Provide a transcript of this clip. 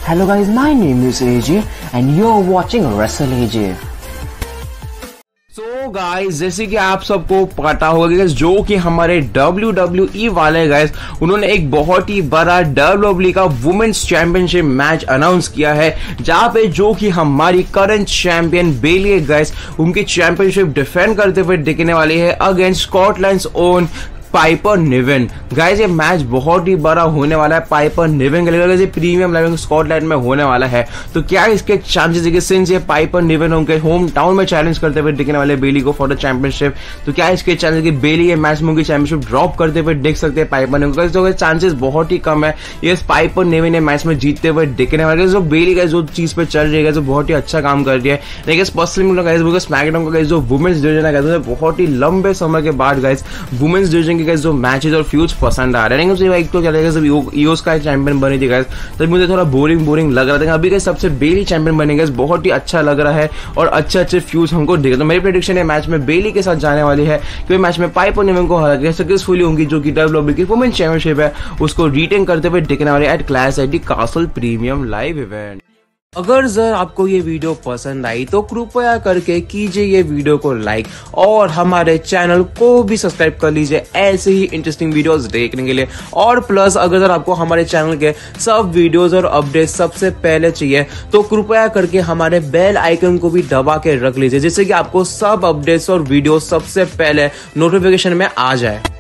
Hello guys, my name is AJ and you're watching Wrestle AJ. So guys, जैसे कि आप सबको पता होगा कि जो कि हमारे WWE वाले गाइस उन्होंने एक बहुत ही बड़ा WWE का वुमेन्स चैंपियनशिप मैच अनाउंस किया है, जहां पे जो कि हमारी करंट चैंपियन बेली गाइस उनकी चैंपियनशिप डिफेंड करते हुए दिखने वाली है against Scotland's own Piper Niven. Guys ये मैच बहुत ही बड़ा होने वाला है पाइपर निवेन के लिए, जैसे प्रीमियम लाइव स्कॉटलैंड में होने वाला है। तो क्या इसके चांसेस है कि सिंस ये पाइपर निवेन उनके होम टाउन में चैलेंज करते हुए दिखने वाले बेली को फॉर द चैंपियनशिप, तो क्या इसके चांसेस कि बेली ये मैच में उनकी चैंपियनशिप ड्रॉप करते हुए देख सकते हैं पाइपर निवेन? तो चांसेस बहुत ही कम है ये पाइपर निवेन ये मैच में जीतते हुए दिखने वाले। जो बेली का जो चीज पे चल रही है जो बहुत ही अच्छा काम कर रही है, लेकिन पर्सनली स्मैकडाउन का जो वुमेन्स डिवीजन है बहुत ही लंबे समय के बाद गाइस वुमेन्स डिवीजन के जो मैचेस और फ्यूज पसंद आ रहे हैं। लेकिन एक तो चलेगा जब ईओस का चैंपियन बनी थी गाइस तब मुझे थोड़ा बोरिंग लग रहा था। अभी गाइस सबसे बेली चैंपियन बनेगा बहुत ही अच्छा लग रहा है और अच्छे फ्यूज हमको दिखे। तो मेरी प्रेडिक्शन है मैच में बेली के साथ जाने वाली है, क्योंकि मैच में पाइपर निवेन को हरा के सक्सेसफुली होंगी जो कि WWE की वुमेन चैंपियनशिप है उसको रिटेन करते हुए दिखने वाले at clash at the castle premium live event. अगर सर आपको ये वीडियो पसंद आई तो कृपया करके कीजिए ये वीडियो को लाइक और हमारे चैनल को भी सब्सक्राइब कर लीजिए ऐसे ही इंटरेस्टिंग वीडियोस देखने के लिए। और प्लस अगर सर आपको हमारे चैनल के सब वीडियोस और अपडेट सबसे पहले चाहिए तो कृपया करके हमारे बेल आइकन को भी दबा के रख लीजिए, जिससे कि आपको सब अपडेट्स और वीडियो सबसे पहले नोटिफिकेशन में आ जाए।